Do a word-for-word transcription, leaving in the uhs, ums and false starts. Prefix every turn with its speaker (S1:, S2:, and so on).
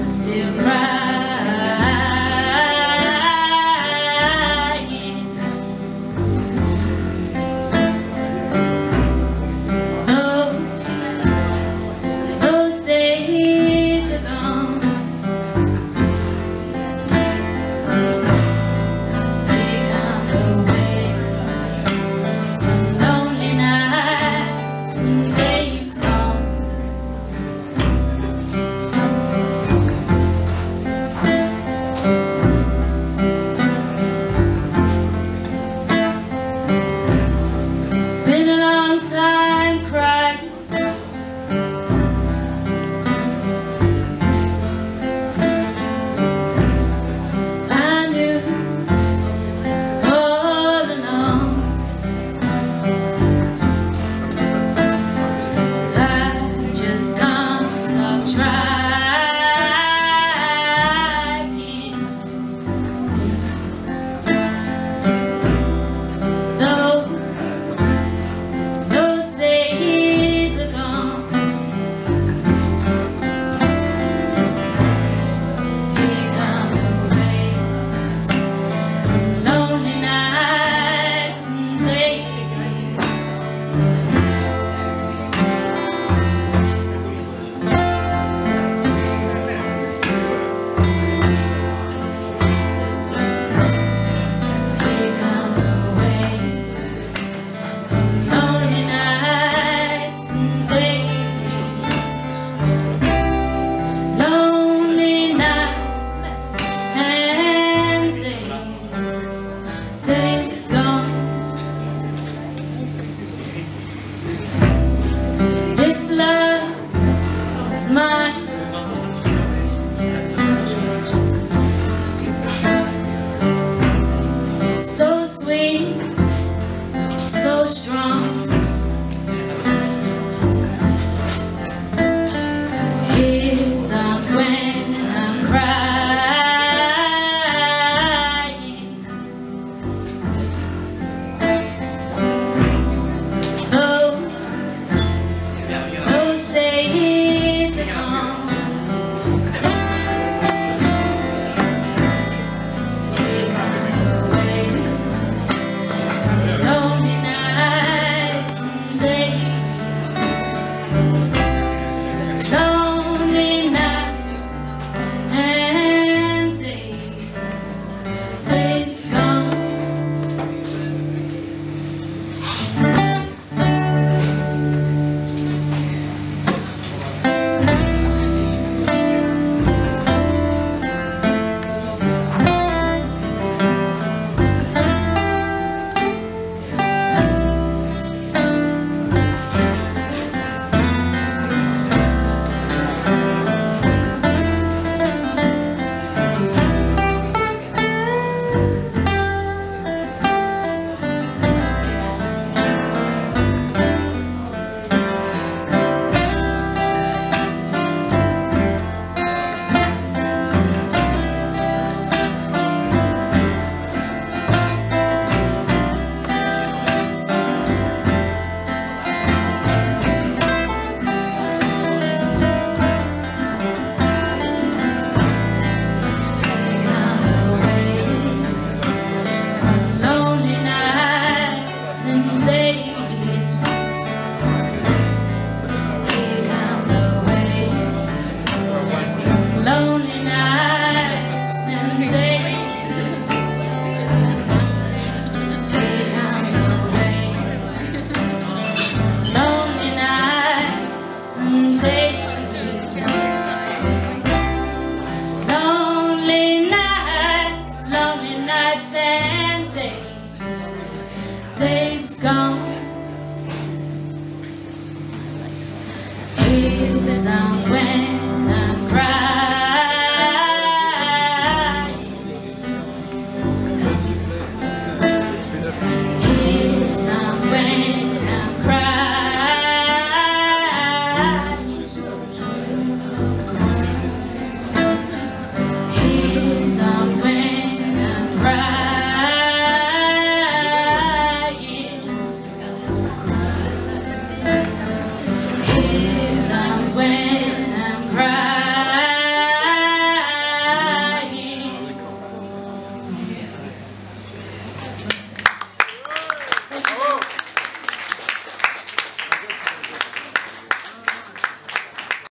S1: still crying. Though those days are gone, they come away from lonely nights and days gone. Been a long time crying, I knew all along I just can't stop trying. Though those days are gone, here come the waves from lonely nights and days. Here come the waves from lonely nights and days. Lonely nights and days. Days gone. This love is mine. So sweet, so strong. His arms when I'm crying. Though those days are gone, here come the waves from lonely nights and days. Lonely nights and days. Days gone. Lonely nights and days. Here come the waves from lonely nights and days. Here come the waves, lonely nights and days. Lonely nights, lonely nights and days. Days gone. His arms when I'm crying. His arms when I'm crying. His arms when I'm crying. His arms when I'm crying.